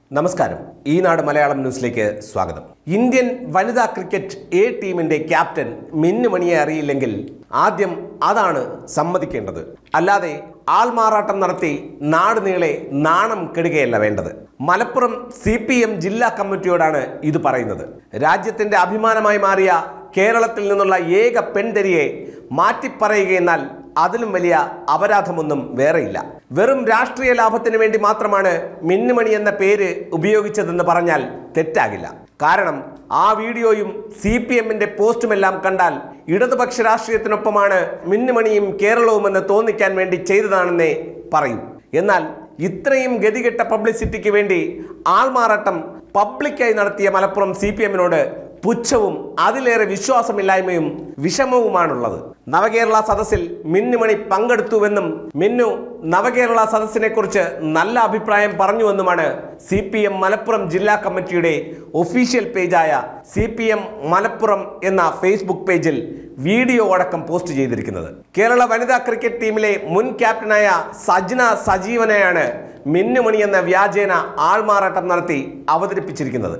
നമസ്കാരം ഈനാട് മലയാളം ന്യൂസിലേക്ക് സ്വാഗതം. ഇന്ത്യൻ വനിതാ ക്രിക്കറ്റ് എ ടീമിന്റെ ക്യാപ്റ്റൻ മിന്നുമണിയെ അറിയില്ലെങ്കിൽ ആദ്യം അതാണ് സമ്മതിക്കേണ്ടത്. അല്ലാതെ ആൾമാറാട്ടം നടത്തി നാട് നീളെ നാണം കെടുകയല്ല വേണ്ടത്. മലപ്പുറം CPM ജില്ലാ കമ്മിറ്റിയോടാണ് ഇത് പറയുന്നത്. രാജ്യത്തിന്റെ അഭിമാനമായി മാറിയ കേരളത്തിൽ നിന്നുള്ള ഏക പെൺതരിയെ മാറ്റിപ്പറയുകയെന്നാൽ അതിലും വലിയ അപരാധമൊന്നും വേറെയില്ല. വെറും രാഷ്ട്രീയ ലാഭത്തിന് വേണ്ടി മാത്രമാണ് മിന്നുമണി എന്ന പേര് ഉപയോഗിച്ചതെന്ന് പറഞ്ഞാൽ തെറ്റാകില്ല. കാരണം ആ വീഡിയോയും CPMന്റെ പോസ്റ്റുമെല്ലാം കണ്ടാൽ ഇടതുപക്ഷ രാഷ്ട്രീയത്തിനൊപ്പമാണ് മിന്നുമണിയും കേരളവുമെന്ന് തോന്നിക്കാൻ വേണ്ടി ചെയ്തതാണെന്നേ പറയൂ. എന്നാൽ ഇത്രയും ഗതികെട്ട പബ്ലിസിറ്റിക്ക് വേണ്ടി ആൾമാറാട്ടം പബ്ലിക്കായി നടത്തിയ മലപ്പുറം CPMനോട് പുച്ഛവും അതിലേറെ വിശ്വാസമില്ലായ്മയും വിഷമവുമാണുള്ളത്. നവകേരള സദസ്സിൽ മിന്നുമണി പങ്കെടുത്തുവെന്നും മിന്നു നവകേരള സദസ്സിനെ കുറിച്ച് നല്ല അഭിപ്രായം പറഞ്ഞുവെന്നുമാണ് CPM മലപ്പുറം ജില്ലാ കമ്മിറ്റിയുടെ ഒഫീഷ്യൽ പേജായ CPM മലപ്പുറം എന്ന ഫേസ്ബുക്ക് പേജിൽ വീഡിയോ അടക്കം പോസ്റ്റ് ചെയ്തിരിക്കുന്നത്. കേരള വനിതാ ക്രിക്കറ്റ് ടീമിലെ മുൻ ക്യാപ്റ്റനായ സജ്ന സജീവനെയാണ് മിന്നുമണി എന്ന വ്യാജേന ആൾമാറാട്ടം നടത്തി അവതരിപ്പിച്ചിരിക്കുന്നത്.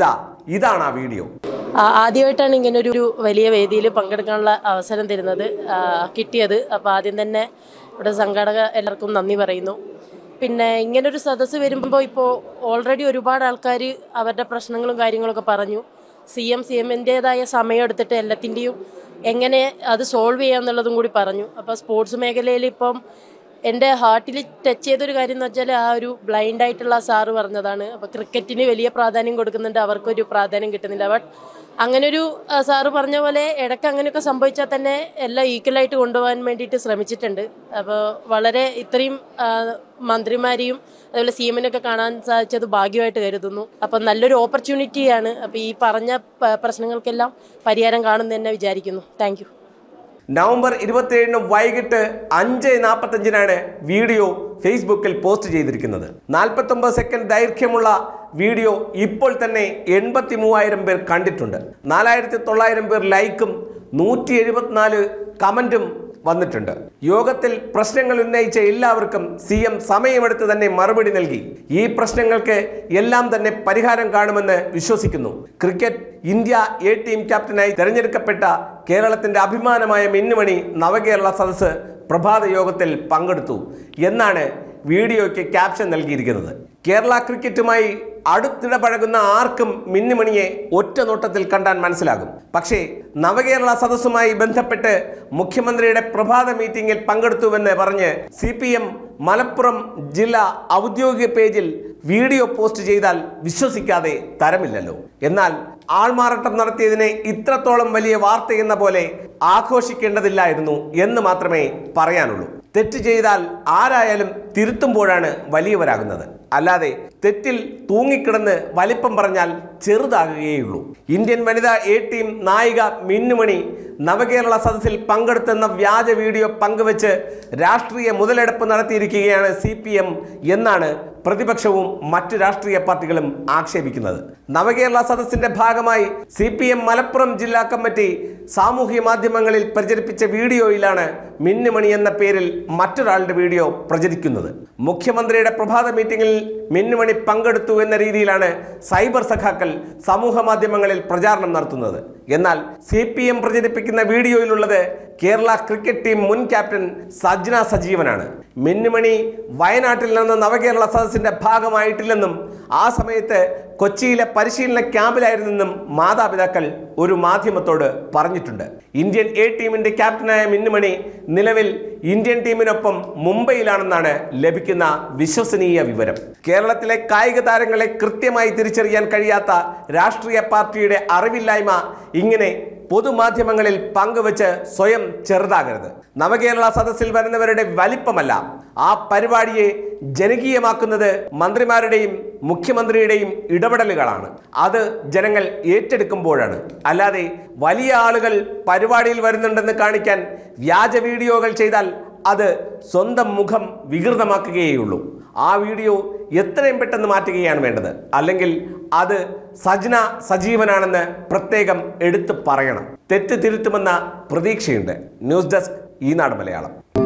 ഇതാണ് ആ വീഡിയോ. ആദ്യമായിട്ടാണ് ഇങ്ങനെ ഒരു വലിയ വേദിയിൽ പങ്കെടുക്കാനുള്ള അവസരം കിട്ടിയത്. അപ്പോൾ ആദ്യം തന്നെ ഇവിടെ സംഘാടക എല്ലാവർക്കും നന്ദി പറയുന്നു. പിന്നെ ഇങ്ങനൊരു സദസ്സ് വരുമ്പോൾ ഇപ്പോൾ ഓൾറെഡി ഒരുപാട് ആൾക്കാർ അവരുടെ പ്രശ്നങ്ങളും കാര്യങ്ങളൊക്കെ പറഞ്ഞു. CMൻ്റേതായ സമയം എടുത്തിട്ട് എല്ലാത്തിൻ്റെയും എങ്ങനെ അത് സോൾവ് ചെയ്യാമെന്നുള്ളതും കൂടി പറഞ്ഞു. അപ്പോൾ സ്പോർട്സ് മേഖലയിൽ ഇപ്പം എൻ്റെ ഹാർട്ടിൽ ടച്ച് ചെയ്തൊരു കാര്യം എന്ന് വെച്ചാൽ ആ ഒരു ബ്ലൈൻഡ് ആയിട്ടുള്ള സാറ് പറഞ്ഞതാണ്. അപ്പോൾ ക്രിക്കറ്റിന് വലിയ പ്രാധാന്യം കൊടുക്കുന്നുണ്ട്, അവർക്കൊരു പ്രാധാന്യം കിട്ടുന്നില്ല. ബട്ട് അങ്ങനൊരു സാറ് പറഞ്ഞ പോലെ ഇടയ്ക്ക് അങ്ങനെയൊക്കെ സംഭവിച്ചാൽ തന്നെ എല്ലാം ഈക്വലായിട്ട് കൊണ്ടുപോകാൻ വേണ്ടിയിട്ട് ശ്രമിച്ചിട്ടുണ്ട്. അപ്പോൾ വളരെ ഇത്രയും മന്ത്രിമാരെയും അതുപോലെ CMനൊക്കെ കാണാൻ സാധിച്ചത് ഭാഗ്യമായിട്ട് കരുതുന്നു. അപ്പം നല്ലൊരു ഓപ്പർച്യൂണിറ്റിയാണ്. അപ്പോൾ ഈ പറഞ്ഞ പ്രശ്നങ്ങൾക്കെല്ലാം പരിഹാരം കാണുമെന്ന് തന്നെ വിചാരിക്കുന്നു. Thank you. നവംബർ 27 വൈകിട്ട് 5:45 വീഡിയോ ഫേസ്ബുക്കിൽ പോസ്റ്റ് ചെയ്തിരിക്കുന്നത്. 49 സെക്കൻഡ് ദൈർഘ്യമുള്ള വീഡിയോ ഇപ്പോൾ തന്നെ 83,000 പേർ കണ്ടിട്ടുണ്ട്. 4,900 പേർ ലൈക്കും 174 കമന്റും വന്നിട്ടുണ്ട്. യോഗത്തിൽ പ്രശ്നങ്ങൾ ഉന്നയിച്ച എല്ലാവർക്കും CM സമയമെടുത്ത് തന്നെ മറുപടി നൽകി. ഈ പ്രശ്നങ്ങൾക്ക് എല്ലാം തന്നെ പരിഹാരം കാണുമെന്ന് വിശ്വസിക്കുന്നു. ക്രിക്കറ്റ് ഇന്ത്യ A ടീം ക്യാപ്റ്റനായി തെരഞ്ഞെടുക്കപ്പെട്ട കേരളത്തിന്റെ അഭിമാനമായ മിന്നുമണി നവകേരള സദസ്സ് പ്രഭാത യോഗത്തിൽ പങ്കെടുത്തു എന്നാണ് വീഡിയോയ്ക്ക് ക്യാപ്ഷൻ നൽകിയിരിക്കുന്നത്. കേരള ക്രിക്കറ്റുമായി അടുത്തിടപഴകുന്ന ആർക്കും മിന്നുമണിയെ ഒറ്റ നോട്ടത്തിൽ കണ്ടാൽ മനസ്സിലാകും. പക്ഷേ നവകേരള സദസ്സുമായി ബന്ധപ്പെട്ട് മുഖ്യമന്ത്രിയുടെ പ്രഭാത മീറ്റിംഗിൽ പങ്കെടുത്തുവെന്ന് പറഞ്ഞ് CPM മലപ്പുറം ജില്ലാ ഔദ്യോഗിക പേജിൽ വീഡിയോ പോസ്റ്റ് ചെയ്താൽ വിശ്വസിക്കാതെ തരമില്ലല്ലോ. എന്നാൽ ആൾമാറാട്ടം നടത്തിയതിനെ ഇത്രത്തോളം വലിയ വാർത്തയെന്ന പോലെ ആഘോഷിക്കേണ്ടതില്ലായിരുന്നു എന്ന് മാത്രമേ പറയാനുള്ളൂ. തെറ്റ് ചെയ്താൽ ആരായാലും തിരുത്തുമ്പോഴാണ് വലിയവരാകുന്നത്. അല്ലാതെ തെറ്റിൽ തൂങ്ങിക്കിടന്ന് വലിപ്പം പറഞ്ഞാൽ ചെറുതാകുകയുള്ളൂ. ഇന്ത്യൻ വനിതാ A ടീം നായിക മിന്നുമണി നവകേരള സദസ്സിൽ പങ്കെടുത്തെന്ന വ്യാജ വീഡിയോ പങ്കുവച്ച് രാഷ്ട്രീയ മുതലെടുപ്പ് നടത്തിയിരിക്കുകയാണ് CPM എന്നാണ് പ്രതിപക്ഷവും മറ്റു രാഷ്ട്രീയ പാർട്ടികളും ആക്ഷേപിക്കുന്നത്. നവകേരള സദസ്സിന്റെ ഭാഗമായി CPM മലപ്പുറം ജില്ലാ കമ്മിറ്റി സാമൂഹ്യ മാധ്യമങ്ങളിൽ പ്രചരിപ്പിച്ച വീഡിയോയിലാണ് മിന്നുമണി എന്ന പേരിൽ മറ്റൊരാളുടെ വീഡിയോ പ്രചരിക്കുന്നത്. മുഖ്യമന്ത്രിയുടെ പ്രഭാത മീറ്റിംഗിൽ മിന്നുമണി പങ്കെടുത്തു എന്ന രീതിയിലാണ് സൈബർ സഖാക്കൾ സമൂഹ മാധ്യമങ്ങളിൽ പ്രചാരണം നടത്തുന്നത്. എന്നാൽ CPM പ്രചരിപ്പിക്കുന്ന വീഡിയോയിലുള്ളത് കേരള ക്രിക്കറ്റ് ടീം മുൻ ക്യാപ്റ്റൻ സജ്ന സജീവനാണ്. മിന്നുമണി വയനാട്ടിൽ നിന്ന് നവകേരള സദസ്സിന്റെ ഭാഗമായിട്ടില്ലെന്നും ആ സമയത്ത് കൊച്ചിയിലെ പരിശീലന ക്യാമ്പിലായിരുന്നെന്നും മാതാപിതാക്കൾ ഒരു മാധ്യമത്തോട് പറഞ്ഞിട്ടുണ്ട്. ഇന്ത്യൻ A ടീമിന്റെ ക്യാപ്റ്റനായ മിന്നുമണി നിലവിൽ ഇന്ത്യൻ ടീമിനൊപ്പം മുംബൈയിലാണെന്നാണ് ലഭിക്കുന്ന വിശ്വസനീയ വിവരം. കേരളത്തിലെ കായിക താരങ്ങളെ കൃത്യമായി തിരിച്ചറിയാൻ കഴിയാത്ത രാഷ്ട്രീയ പാർട്ടിയുടെ അറിവില്ലായ്മ ഇങ്ങനെ പൊതുമാധ്യമങ്ങളിൽ പങ്കുവച്ച് സ്വയം ചെറുതാകരുത്. നവകേരള സദസ്സിൽ വരുന്നവരുടെ വലിപ്പമല്ല, ആ പരിപാടിയെ ജനകീയമാക്കുന്നത് മന്ത്രിമാരുടെയും മുഖ്യമന്ത്രിയുടെയും ഇടപെടലുകളാണ്. അത് ജനങ്ങൾ ഏറ്റെടുക്കുമ്പോഴാണ്. അല്ലാതെ വലിയ ആളുകൾ പരിപാടിയിൽ വരുന്നുണ്ടെന്ന് കാണിക്കാൻ വ്യാജ വീഡിയോകൾ ചെയ്താൽ അത് സ്വന്തം മുഖം വികൃതമാക്കുകയുള്ളൂ. ആ വീഡിയോ എത്രയും പെട്ടെന്ന് മാറ്റുകയാണ് വേണ്ടത്. അല്ലെങ്കിൽ അത് സജ്ന സജീവനാണെന്ന് പ്രത്യേകം എടുത്തു പറയണം. തെറ്റ് തിരുത്തുമെന്ന പ്രതീക്ഷയുണ്ട്. News desk Eenadu Malayalam.